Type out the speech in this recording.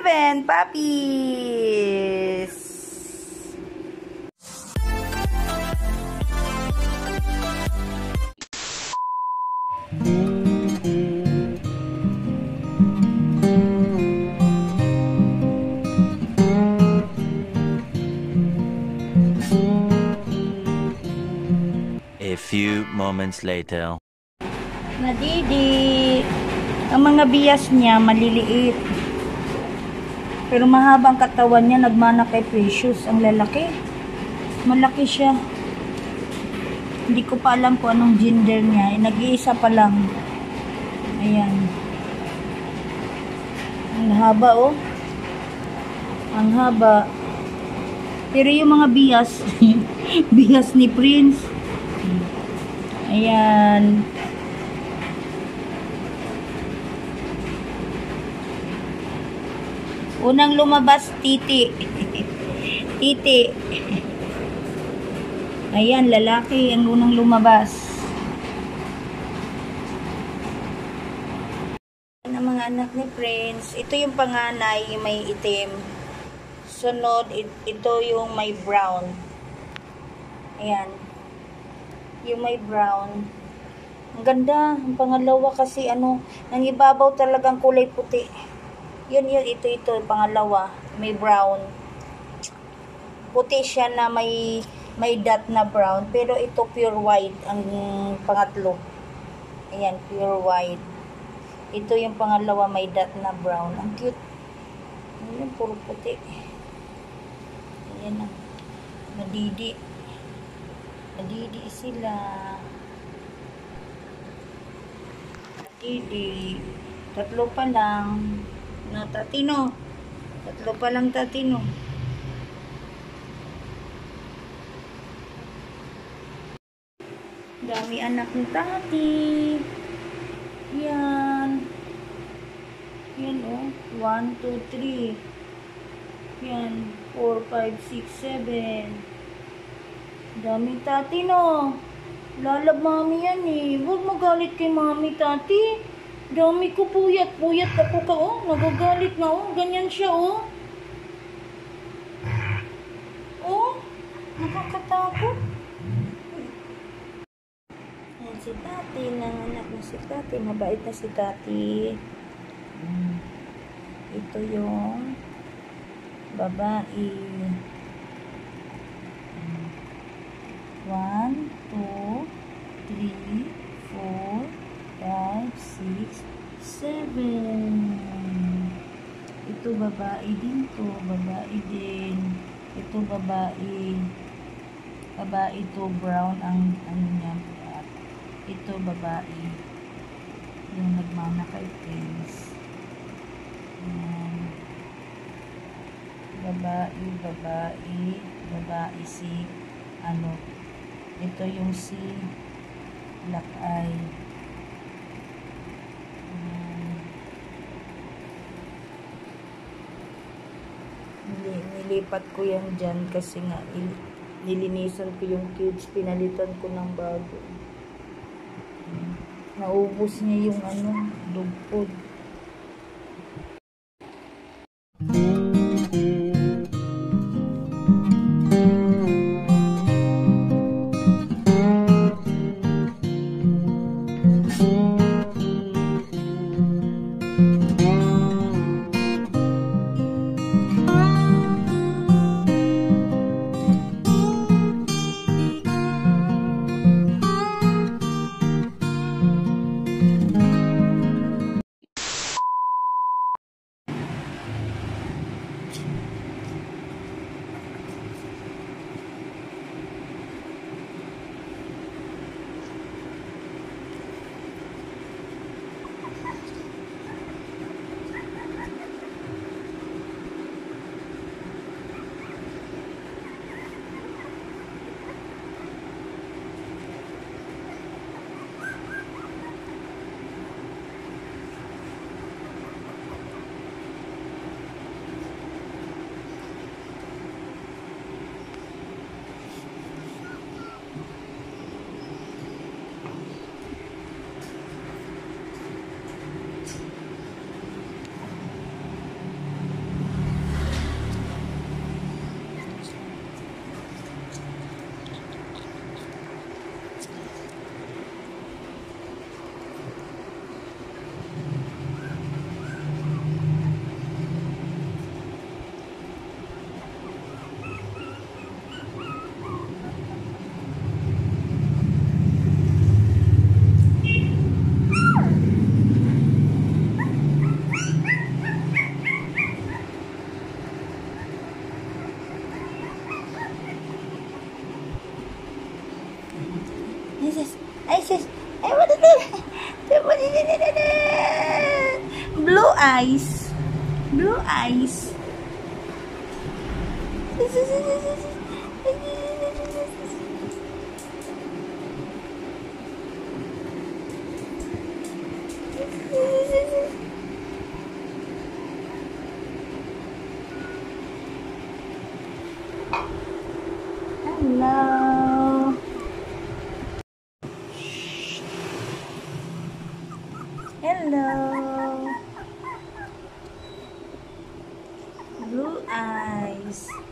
7 puppies. A few moments later. Nadidi. Ang mga bias niya maliliit. Pero mahabang katawan niya, nagmana kay Precious. Ang lalaki. Malaki siya. Hindi ko pa alam kung anong gender niya. Nag-iisa pa lang. Ayan. Ang haba, oh. Ang haba. Pero yung mga bias, bias ni Prince. Ayan. Unang lumabas, Titi. Titi. Ayan, lalaki ang unang lumabas. Ang mga anak ni Prince. Ito yung panganay, may itim. Sunod, ito yung may brown. Ayan. Yung may brown. Ang ganda. Ang pangalawa kasi nang ibabaw talagang kulay puti. Yun, ito, pangalawa. May brown. Puti siya na may dot na brown. Pero ito pure white. Ang pangatlo. Ayan, pure white. Ito yung pangalawa, may dot na brown. Ang cute. Ayan, puro puti. Ayan na. Nadidi. Nadidi sila. Nadidi. Tatlo pa lang. No, Tatino. Tatlo pa lang, Tatino. Dami anak ni Tati. Yan. Yan, oh. 1, 2, 3. Yan. 4, 5, 6, 7. Dami Tatino. Lalab mami yan eh. Huwag magalit kay mami, Tati. Dami ko puyat. Puyat ako ka, oh. Nagagalit na, oh. Ganyan siya, oh. Oh. Nakakatakot. Ayan si Tati. Nanganak na si Tati. Mabait na si Tati. Ito yung babae. 1, 2, 3, 4, 5, 6, 7. Ito babae din to. Babae din. Ito babae. Babae to. Brown ang niya. Ito babae. Yung nagmana kay Prince. Babae. Babae si ito yung si Black Eye. Nilipat ko yan dyan kasi nga nilinisan ko yung cage, pinalitan ko ng bago. Naubos niya yung dog food. this is, ay, sis, ay, what is it? Blue eyes. Blue eyes. Hello. Hello. Blue eyes.